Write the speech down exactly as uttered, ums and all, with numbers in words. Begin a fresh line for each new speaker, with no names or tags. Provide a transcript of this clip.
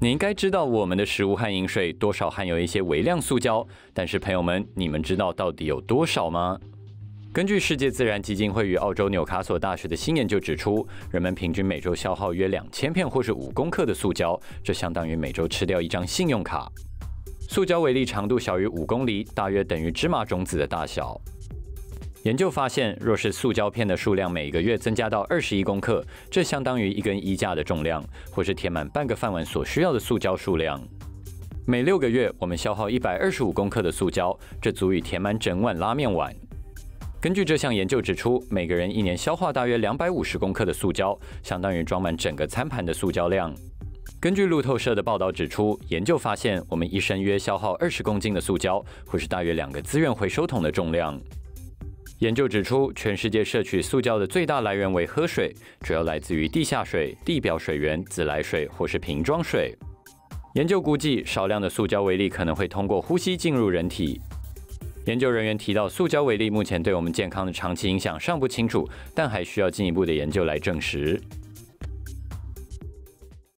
你应该知道我们的食物和饮水多少含有一些微量塑胶，但是朋友们，你们知道到底有多少吗？根据世界自然基金会与澳洲纽卡索大学的新研究指出，人们平均每周消耗约两千片或是五公克的塑胶，这相当于每周吃掉一张信用卡。塑胶微粒长度小于五公厘，大约等于芝麻种子的大小。研究发现，若是塑胶片的数量每个月增加到二十一公克，这相当于一根衣架的重量，或是填满半个饭碗所需要的塑胶数量。每六个月，我们消耗一百二十五公克的塑胶，这足以填满整碗拉面碗。根据这项研究指出，每个人一年消化大约两百五十公克的塑胶，相当于装满整个餐盘的塑胶量。根据路透社的报道指出，研究发现，我们一生约消耗二十公斤的塑胶，或是大约两个资源回收桶的重量。研究指出，全世界摄取塑胶的最大来源为喝水，主要来自于地下水、地表水源、自来水或是瓶装水。研究估计，少量的塑胶微粒可能会通过呼吸进入人体。研究人员提到，塑胶微粒目前对我们健康的长期影响尚不清楚，但还需要进一步的研究来证实。